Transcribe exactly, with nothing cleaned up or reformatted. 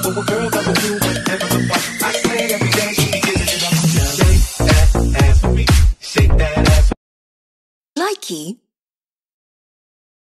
for a girl that will do whatever the fuck I say every day. She be giving it up. Shake that ass for me. Shake that ass. Likey